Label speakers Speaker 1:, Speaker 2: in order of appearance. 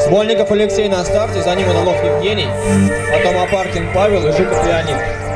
Speaker 1: Больников Алексей на старте, за ним Удалов Евгений, потом Апаркин Павел и Жуков Леонид.